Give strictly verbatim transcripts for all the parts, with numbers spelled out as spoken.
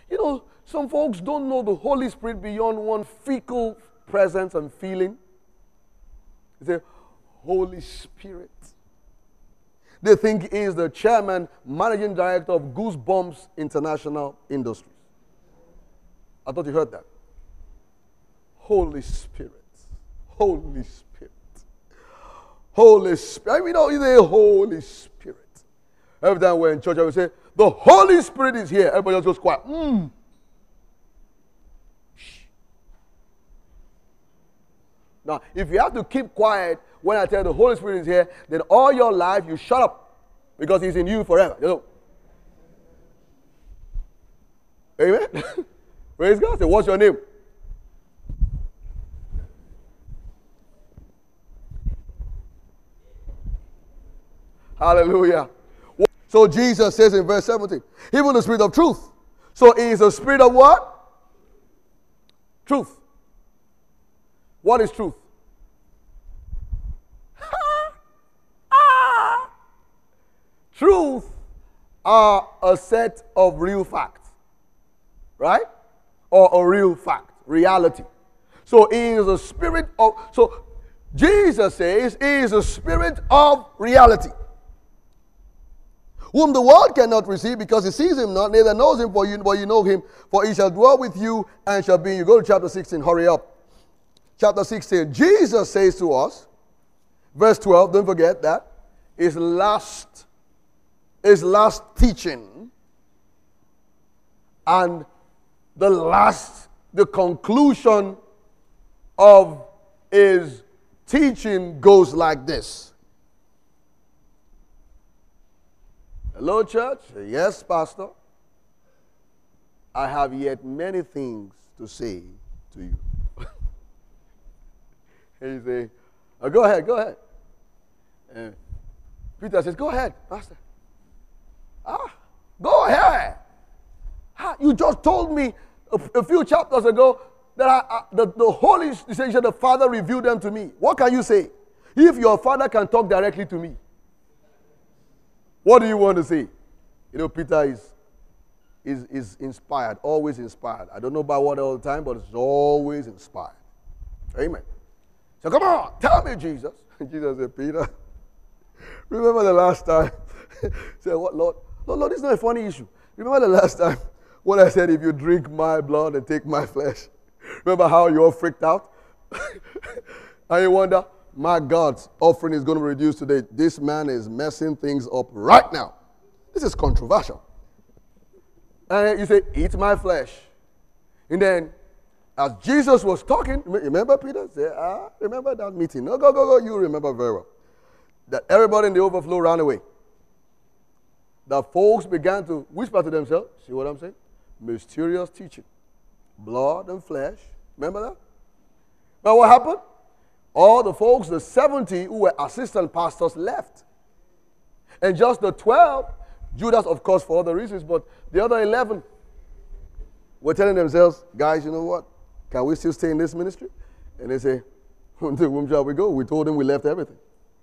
You know, some folks don't know the Holy Spirit beyond one fecal presence and feeling. They say, Holy Spirit. They think he is the chairman, managing director of Goosebumps International Industries. I thought you heard that. Holy Spirit. Holy Spirit. Holy Spirit. I mean, you know, the Holy Spirit. Every time we're in church, I would say, the Holy Spirit is here. Everybody else goes quiet. Mm. Shh. Now, if you have to keep quiet when I tell you the Holy Spirit is here, then all your life you shut up because he's in you forever. You know? Amen? Praise God. Say, what's your name? Hallelujah. So Jesus says in verse seventeen, even the Spirit of truth. So he is a spirit of what? Truth. What is truth? Truth are a set of real facts. Right? Or a real fact. Reality. So he is a spirit of, so Jesus says he is a spirit of reality, whom the world cannot receive because it sees him not, neither knows him, for you, but you know him, for he shall dwell with you and shall be in you. Go to chapter sixteen, hurry up. Chapter sixteen, Jesus says to us, verse twelve, don't forget that, his last, his last teaching, and the last, the conclusion of his teaching goes like this. Hello, church. Yes, Pastor. I have yet many things to say to you. And you say, oh, go ahead, go ahead. And Peter says, go ahead, Pastor. Ah, go ahead. Ah, you just told me a, a few chapters ago that I, I, the, the Holy Spirit, the Father revealed them to me. What can you say? If your Father can talk directly to me, what do you want to say? You know, Peter is, is, is inspired, always inspired. I don't know about what all the time, but it's always inspired. Amen. So come on, tell me, Jesus. Jesus said, Peter, remember the last time? He said, what, Lord? Lord, Lord, this is not a funny issue. Remember the last time when I said, if you drink my blood and take my flesh? Remember how you all freaked out? And you wonder, my God's offering is going to reduce today. This man is messing things up right now. This is controversial. And you say, eat my flesh. And then, as Jesus was talking, remember Peter? Say, ah, remember that meeting? No, go, go, go. You remember very well. That everybody in the overflow ran away. The folks began to whisper to themselves. See what I'm saying? Mysterious teaching. Blood and flesh. Remember that? Now what happened? All the folks, the seventy who were assistant pastors, left. And just the twelve, Judas, of course, for other reasons, but the other eleven were telling themselves, guys, you know what? Can we still stay in this ministry? And they say, to whom shall we go? We told him we left everything.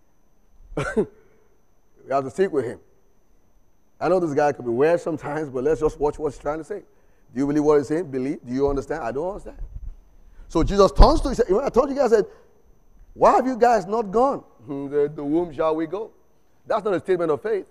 We have to stick with him. I know this guy could be weird sometimes, but let's just watch what he's trying to say. Do you believe what he's saying? Believe? Do you understand? I don't understand. So Jesus turns to him. He said, I told you guys, I said, why have you guys not gone? To whom shall we go? That's not a statement of faith.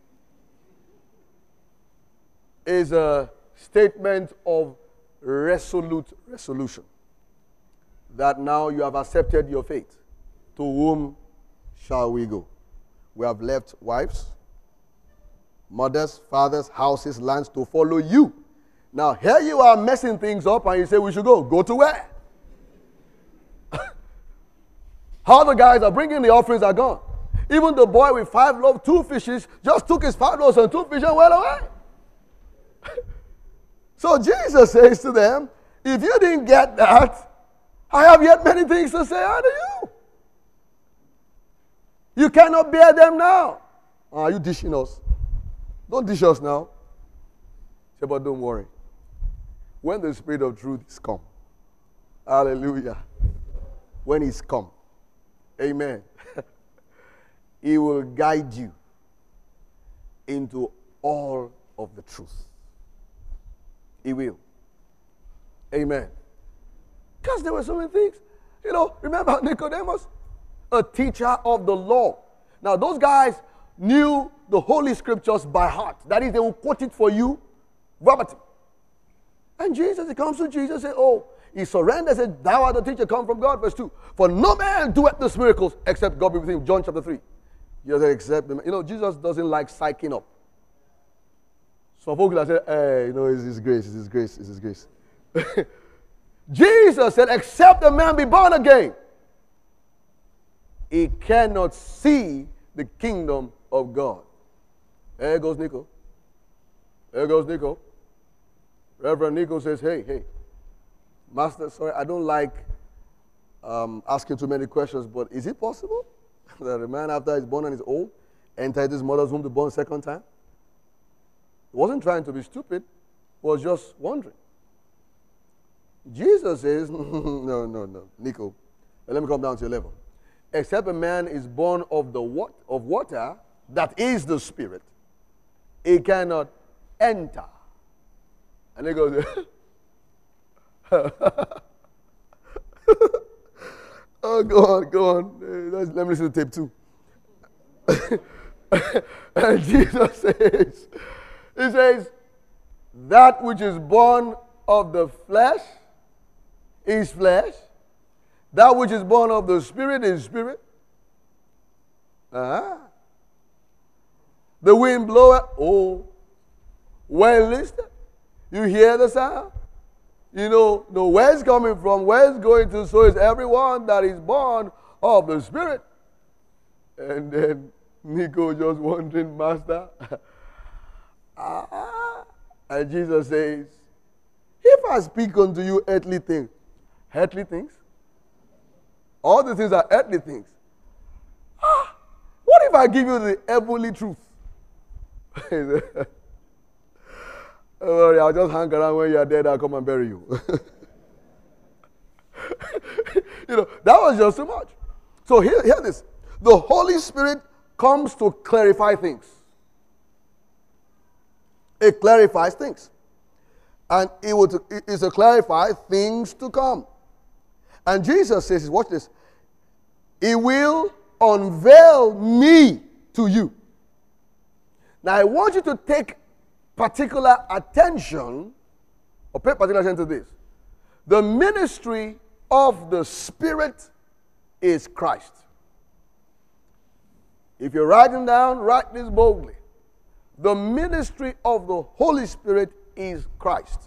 It's a statement of resolute resolution. That now you have accepted your fate. To whom shall we go? We have left wives, mothers, fathers, houses, lands to follow you. Now here you are messing things up and you say we should go. Go to where? How the guys are bringing the offerings are gone. Even the boy with five loaves, two fishes, just took his five loaves and two fishes and went away. So Jesus says to them, if you didn't get that, I have yet many things to say unto you. You cannot bear them now. Are you dishing us? Don't dish us now. Say, but don't worry. When the Spirit of truth is come, hallelujah, when he's come, amen, he will guide you into all of the truth. He will. Amen. Because there were so many things. You know, remember Nicodemus? A teacher of the law. Now, those guys knew the Holy Scriptures by heart. That is, they will quote it for you verbatim. And Jesus, he comes to Jesus and says, oh, he surrenders and said, thou art the teacher come from God. Verse two. For no man doeth these miracles except God be with him. John chapter three. You know, except, you know, Jesus doesn't like psyching up. Some folks will say, hey, you know, it's His grace, it's His grace, it's His grace. Jesus said, except a man be born again, he cannot see the kingdom of God. There goes Nico. There goes Nico. Reverend Nico says, hey, hey, Master, sorry, I don't like um, asking too many questions, but is it possible that a man after he's born and is old entered his mother's womb to born second time? He wasn't trying to be stupid, was just wondering. Jesus says, no, no, no, Nico, let me come down to your level. Except a man is born of the what of water, that is the Spirit, he cannot enter. And he goes, oh, go on, go on. Let me listen to tape two. And Jesus says, he says, that which is born of the flesh is flesh. That which is born of the Spirit is spirit. Uh-huh. The wind bloweth, oh, well listened. You hear the sound? You know, know where it's coming from, where it's going to, so is everyone that is born of the Spirit. And then Nico just wondering, Master. ah, and Jesus says, if I speak unto you earthly things, earthly things? All the things are earthly things. Ah, what if I give you the heavenly truth? Don't worry, I'll just hang around when you are dead, I'll come and bury you. You know, that was just too much. So hear, hear this. The Holy Spirit comes to clarify things. It clarifies things. And it will to, it is to clarify things to come. And Jesus says, watch this, He will unveil me to you. Now I want you to take particular attention, or pay particular attention to this. The ministry of the Spirit is Christ. If you're writing down, write this boldly. The ministry of the Holy Spirit is Christ.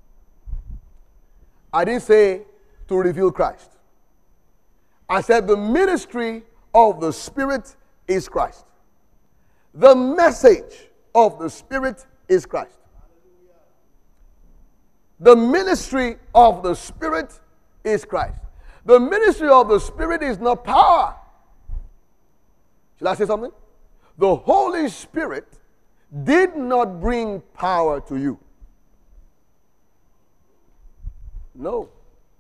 I didn't say to reveal Christ. I said the ministry of the Spirit is Christ. The message of the Spirit is Christ. The ministry of the Spirit is Christ. The ministry of the Spirit is not power. Shall I say something? The Holy Spirit did not bring power to you. No.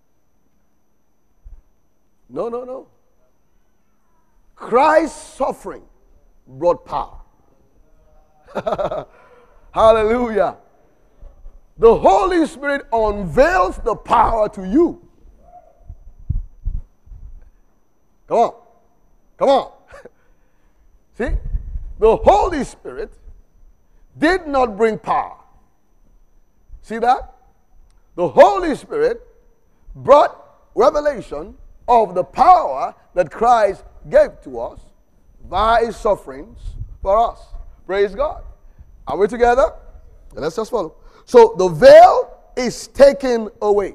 No, no, no. Christ's suffering brought power. Hallelujah. The Holy Spirit unveils the power to you. Come on. Come on. See? The Holy Spirit did not bring power. See that? The Holy Spirit brought revelation of the power that Christ gave to us by His sufferings for us. Praise God. Are we together? And let's just follow. So the veil is taken away.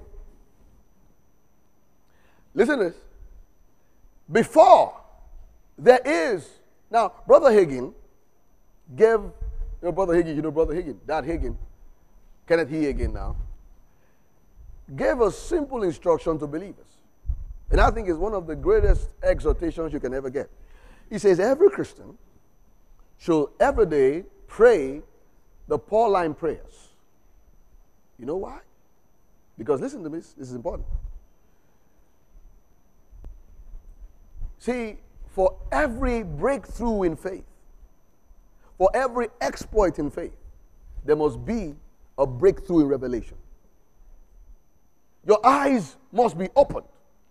Listen to this. Before there is, now Brother Hagin gave, you know Brother Hagin, you know Brother Hagin, Dad Hagin, Kenneth E. Hagin now, gave a simple instruction to believers. And I think it's one of the greatest exhortations you can ever get. He says every Christian should every day pray the Pauline prayers. You know why? Because listen to me, this is important. See, for every breakthrough in faith, for every exploit in faith, there must be a breakthrough in revelation. Your eyes must be opened.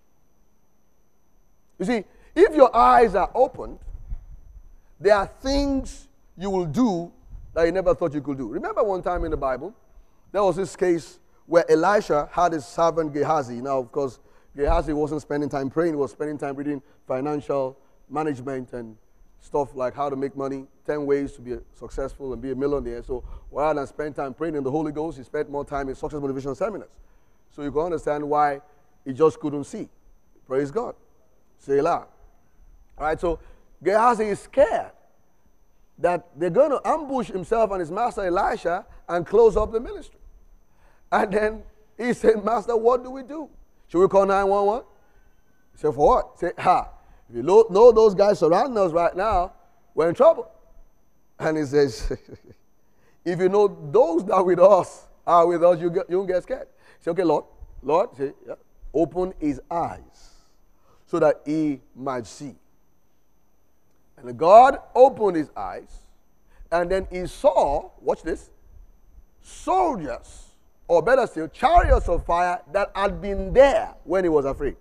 You see, if your eyes are opened, there are things you will do that you never thought you could do. Remember one time in the Bible, there was this case where Elisha had his servant Gehazi. Now, of course, Gehazi wasn't spending time praying. He was spending time reading financial management and stuff like how to make money, ten ways to be successful and be a millionaire. So rather than spend time praying in the Holy Ghost, he spent more time in success motivation seminars. So you can understand why he just couldn't see. Praise God. Selah. All right, so Gehazi is scared that they're going to ambush himself and his master Elisha and close up the ministry. And then he said, Master, what do we do? Should we call nine one one? He said, for what? He said, ha, if you know those guys surrounding us right now, we're in trouble. And he says, if you know those that with us are with us, you, get, you won't get scared. He said, okay, Lord, Lord, say, yeah, open his eyes so that he might see. And God opened his eyes, and then he saw, watch this, soldiers, or better still, chariots of fire that had been there when he was afraid.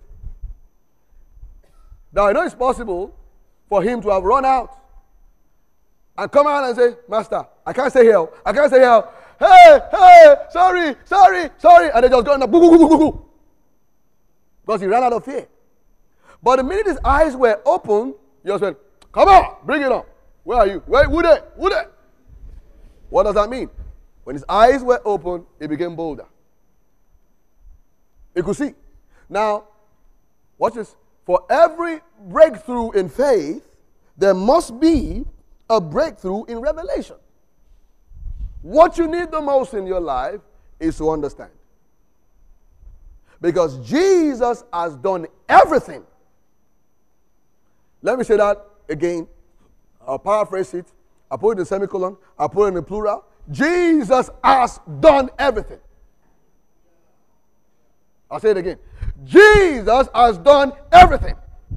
Now, I know it's possible for him to have run out and come out and say, Master, I can't stay here. I can't stay here. Hey, hey, sorry, sorry, sorry. And they just go, boo, boo, boo, boo, boo. Because he ran out of fear. But the minute his eyes were open, he just went, come on, bring it on. Where are you? Where, who there? Who there? What does that mean? When his eyes were open, he became bolder. He could see. Now, watch this. For every breakthrough in faith, there must be a breakthrough in revelation. What you need the most in your life is to understand. Because Jesus has done everything. Let me say that again. I'll paraphrase it. I'll put it in semicolon. I'll put it in the plural. Jesus has done everything. I'll say it again. Jesus has done everything.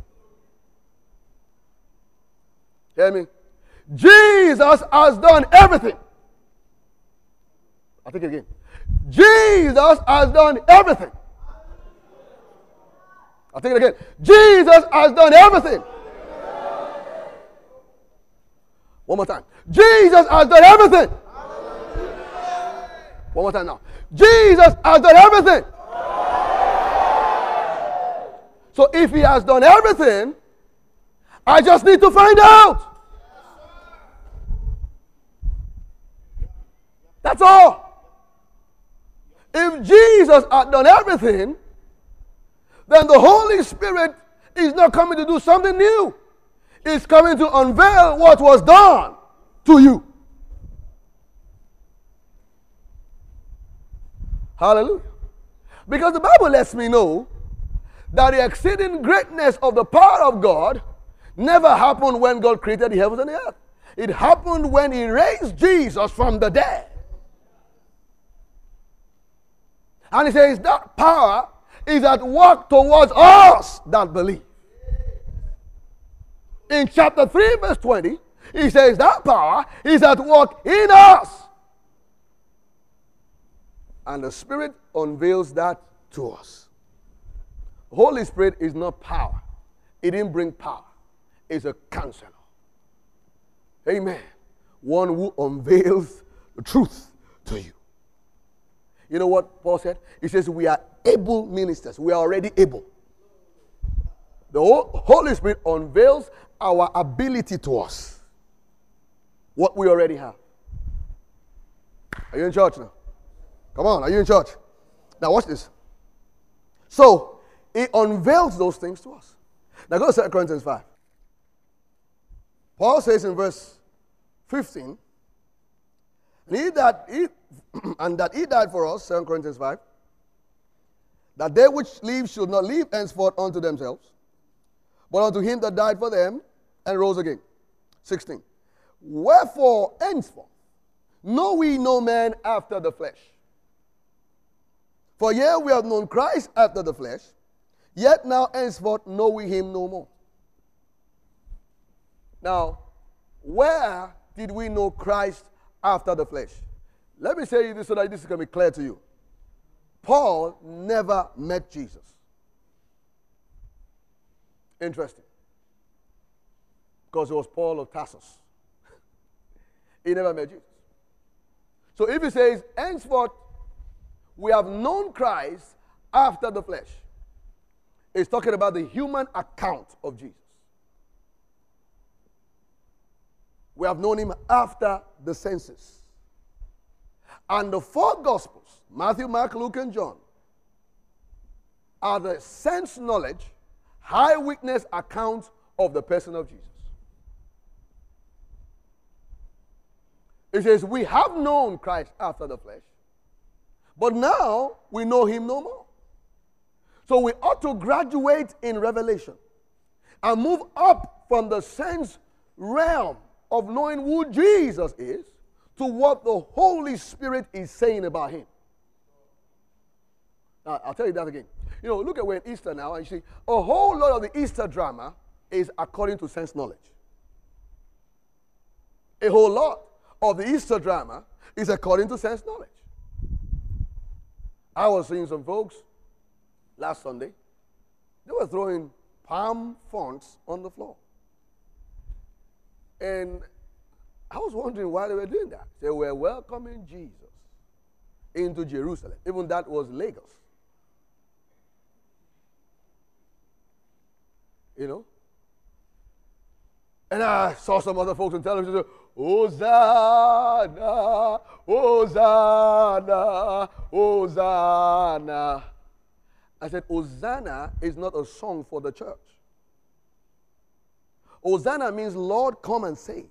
Hear me? Jesus has done everything. I'll take it again. Jesus has done everything. I'll take it again. Jesus has done everything. One more time. Jesus has done everything. One more time now. Jesus has done everything. So if he has done everything, I just need to find out. That's all. If Jesus had done everything, then the Holy Spirit is not coming to do something new. It's coming to unveil what was done to you. Hallelujah. Because the Bible lets me know that the exceeding greatness of the power of God never happened when God created the heavens and the earth. It happened when he raised Jesus from the dead. And he says that power is at work towards us that believe. In chapter three, verse twenty, he says that power is at work in us. And the Spirit unveils that to us. The Holy Spirit is not power. It didn't bring power. It's a counselor. Amen. One who unveils the truth to you. You know what Paul said? He says we are able ministers. We are already able. The Holy Spirit unveils our ability to us. What we already have. Are you in church now? Come on, are you in church? Now watch this. So, he unveils those things to us. Now go to Second Corinthians five. Paul says in verse fifteen, and he that he, and that he died for us, Second Corinthians five, that they which live should not live henceforth unto themselves, but unto him that died for them and rose again. sixteen. Wherefore henceforth know we no man after the flesh. For yea, we have known Christ after the flesh, yet now henceforth know we him no more. Now, where did we know Christ after the flesh? Let me say this so that this can be clear to you. Paul never met Jesus. Interesting. Because it was Paul of Tarsus. He never met Jesus. So if he says, henceforth, we have known Christ after the flesh, it's talking about the human account of Jesus. We have known him after the senses. And the four Gospels, Matthew, Mark, Luke, and John, are the sense knowledge, high witness accounts of the person of Jesus. It says, we have known Christ after the flesh, but now we know him no more. So we ought to graduate in revelation and move up from the sense realm of knowing who Jesus is to what the Holy Spirit is saying about him. Now, I'll tell you that again. You know, look at we're in Easter now, and you see a whole lot of the Easter drama is according to sense knowledge. A whole lot of the Easter drama is according to sense knowledge. I was seeing some folks last Sunday. They were throwing palm fonts on the floor. And I was wondering why they were doing that. They were welcoming Jesus into Jerusalem. Even that was Lagos. You know? And I saw some other folks on television say, Hosanna, Hosanna, Hosanna. I said, Hosanna is not a song for the church. Hosanna means, Lord, come and save.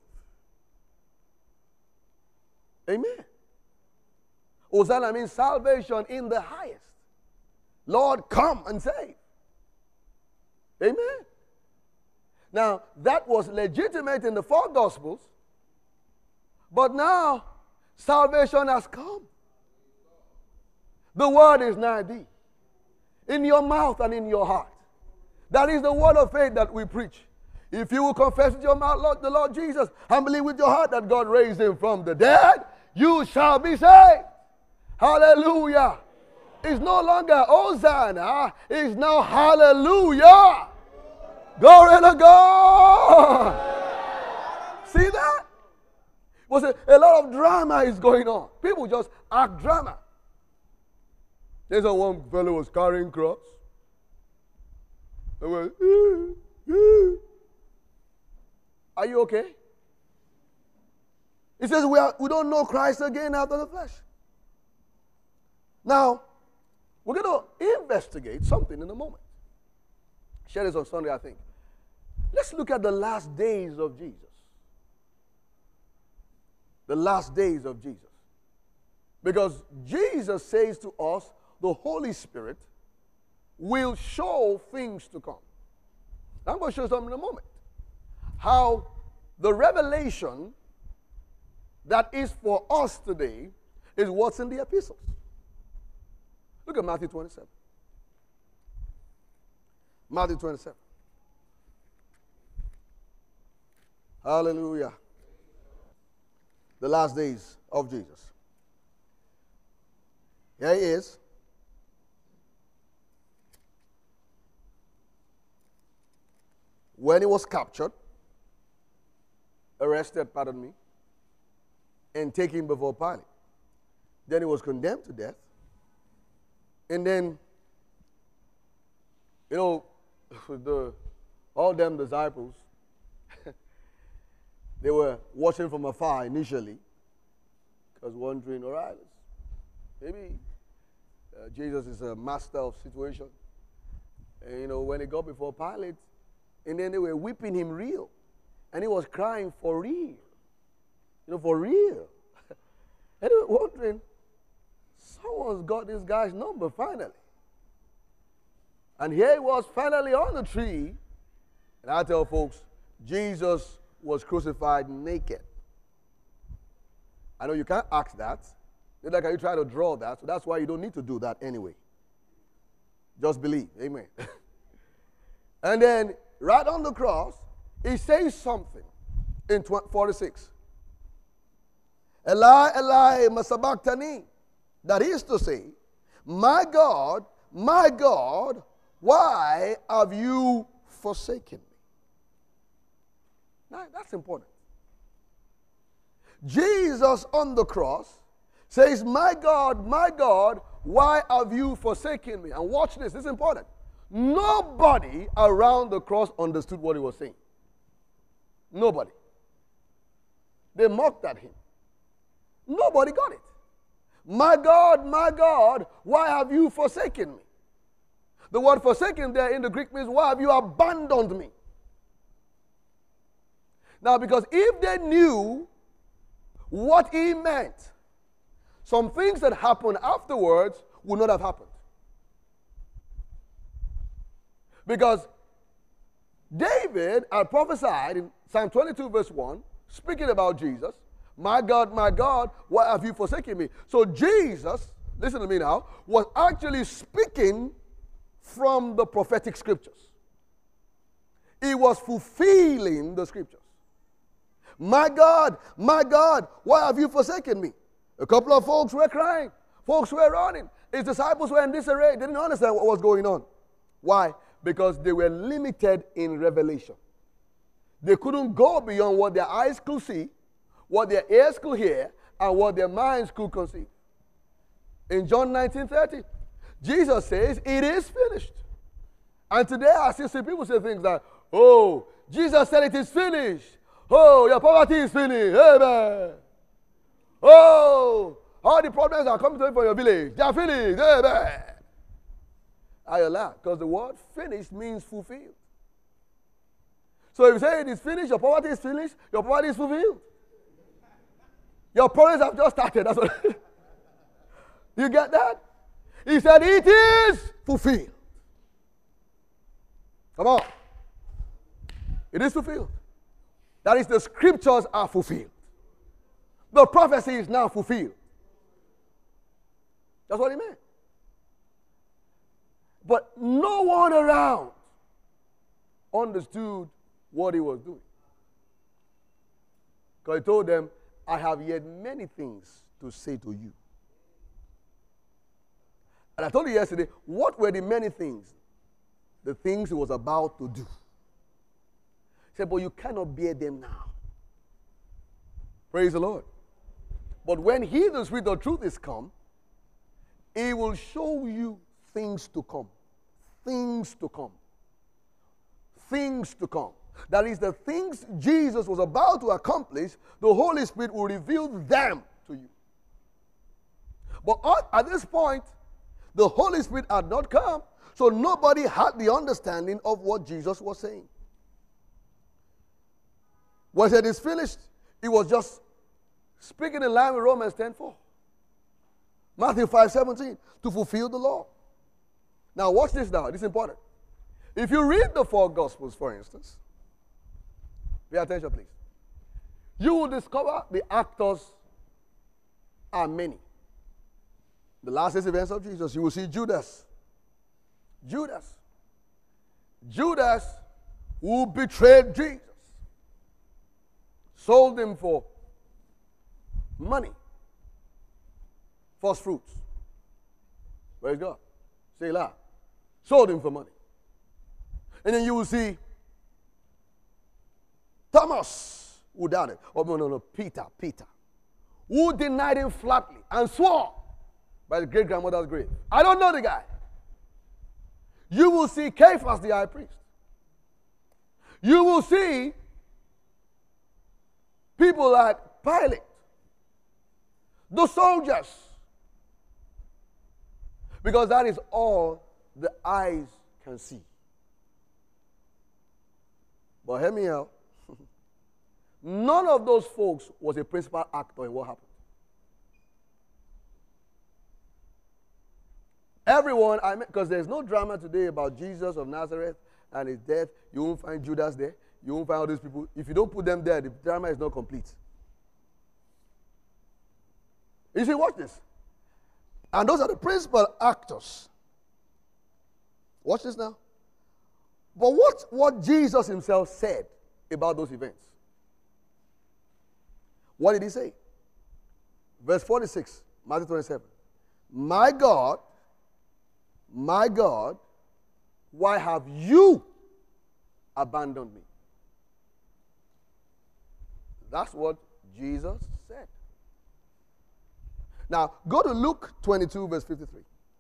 Amen. Hosanna means salvation in the highest. Lord, come and save. Amen. Now, that was legitimate in the four Gospels, but now salvation has come. The word is nigh thee, in your mouth and in your heart. That is the word of faith that we preach. If you will confess with your mouth Lord, the Lord Jesus and believe with your heart that God raised him from the dead, you shall be saved. Hallelujah. It's no longer Hosanna, it's now hallelujah. Glory to God. See that? Was a, a lot of drama is going on. People just act drama. There's a one fellow was carrying cross. They went, ee, ee. Are you okay? He says we, are, we don't know Christ again after the flesh. Now, we're going to investigate something in a moment. Share this on Sunday, I think. Let's look at the last days of Jesus. The last days of Jesus. Because Jesus says to us, the Holy Spirit will show things to come. I'm going to show something in a moment. How the revelation that is for us today is what's in the epistles. Look at Matthew twenty-seven. Matthew twenty-seven. Hallelujah. The last days of Jesus. Here he is. When he was captured, arrested, pardon me, and taken before Pilate. Then he was condemned to death. And then, you know, the, all them disciples, they were watching from afar initially, because wondering, all right, maybe uh, Jesus is a master of situation. And, you know, when he got before Pilate, and then they were whipping him real. And he was crying for real. You know, for real. And they were wondering, someone's got this guy's number finally. And here he was finally on the tree. And I tell folks, Jesus was crucified naked. I know you can't ask that. Neither can you try to draw that. So that's why you don't need to do that anyway. Just believe. Amen. And then, right on the cross, he says something in forty-six. Eli, Eli, ma sabachthani. That is to say, my God, my God, why have you forsaken me? Now, that's important. Jesus on the cross says, my God, my God, why have you forsaken me? And watch this, this is important. Nobody around the cross understood what he was saying. Nobody. They mocked at him. Nobody got it. My God, my God, why have you forsaken me? The word forsaken there in the Greek means, why have you abandoned me? Now, because if they knew what he meant, some things that happened afterwards would not have happened. Because David had prophesied in Psalm twenty-two verse one, speaking about Jesus, my God, my God, why have you forsaken me? So Jesus, listen to me now, was actually speaking from the prophetic scriptures. He was fulfilling the scriptures. My God, my God, why have you forsaken me? A couple of folks were crying. Folks were running. His disciples were in disarray. They didn't understand what was going on. Why? Because they were limited in revelation. They couldn't go beyond what their eyes could see, what their ears could hear, and what their minds could conceive. In John nineteen thirty, Jesus says, it is finished. And today I still see people say things like, oh, Jesus said it is finished. Oh, your poverty is finished. Amen. Oh, all the problems are coming to you from your village. They are finished. Amen. I laugh because the word finished means fulfilled. So if you say it is finished, your poverty is finished, your poverty is fulfilled. Your problems have just started. That's what you get that? He said it is fulfilled. Come on. It is fulfilled. That is, the scriptures are fulfilled. The prophecy is now fulfilled. That's what he meant. But no one around understood what he was doing. Because he told them, I have yet many things to say to you. And I told you yesterday, what were the many things? The things he was about to do. He said, but you cannot bear them now. Praise the Lord. But when he, the Spirit of truth, is come, he will show you things to come. Things to come. Things to come. That is, the things Jesus was about to accomplish, the Holy Spirit will reveal them to you. But at this point, the Holy Spirit had not come, so nobody had the understanding of what Jesus was saying. When he said it's finished, he was just speaking in line with Romans ten four. Matthew five seventeen, to fulfill the law. Now watch this now, this is important. If you read the four Gospels, for instance, pay attention please, you will discover the actors are many. The last six events of Jesus, you will see Judas. Judas. Judas who betrayed Jesus. Sold him for money. First fruits. Praise God. Say it loud. Sold him for money. And then you will see Thomas, who doubted. Oh, no, no, no. Peter, Peter. Who denied him flatly and swore by his great-grandmother's grave. I don't know the guy. You will see Caiaphas, the high priest. You will see people like Pilate, the soldiers, because that is all the eyes can see. But hear me out. None of those folks was a principal actor in what happened. Everyone, I mean, because there's no drama today about Jesus of Nazareth and his death. You won't find Judas there. You won't find all these people. If you don't put them there, the drama is not complete. You see, watch this. And those are the principal actors. Watch this now. But what, what Jesus himself said about those events? What did he say? Verse forty-six, Matthew twenty-seven. My God, my God, why have you abandoned me? That's what Jesus said. Now, go to Luke twenty-two, verse fifty-three.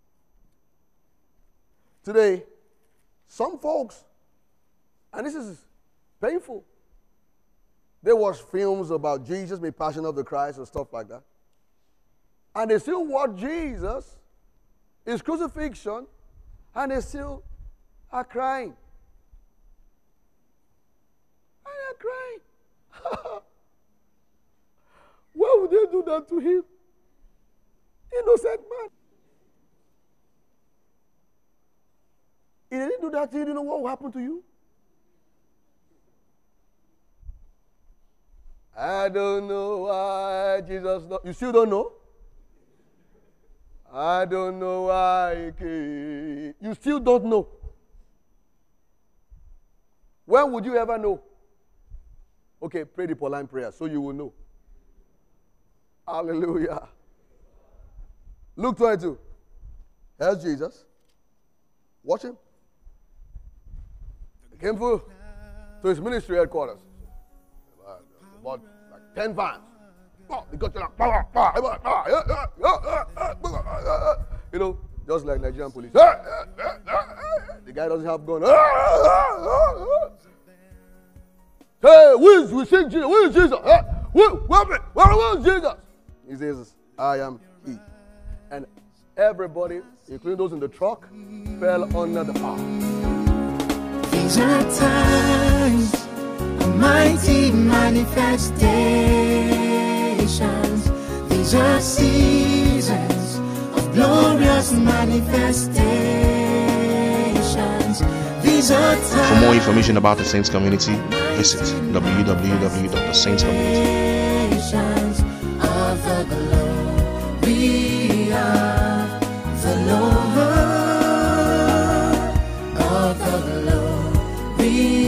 Today, some folks, and this is painful, they watch films about Jesus, maybe Passion of the Christ and stuff like that. And they still watch Jesus, his crucifixion, and they still are crying. And they're crying. Why would they do that to him? Innocent man. If they didn't do that to you, you know what will happen to you? I don't know why Jesus not. You still don't know? I don't know why he came. You still don't know. When would you ever know? Okay, pray the Pauline prayer so you will know. Hallelujah. Luke twenty-two. Here's Jesus. Watch him. He came through to his ministry headquarters. About like ten vans. Oh, they got to like, you know, just like Nigerian police. The guy doesn't have gun. Hey, who is we sing Jesus? Who is Jesus? Who, where, where is Jesus? He says, I am he. And everybody, including those in the truck, fell under the power. These are times of mighty manifestations. These are seasons of glorious manifestations. These are times. For more information about the Saints Community, visit w w w dot the saints community of the glory of the Lord, of the glory.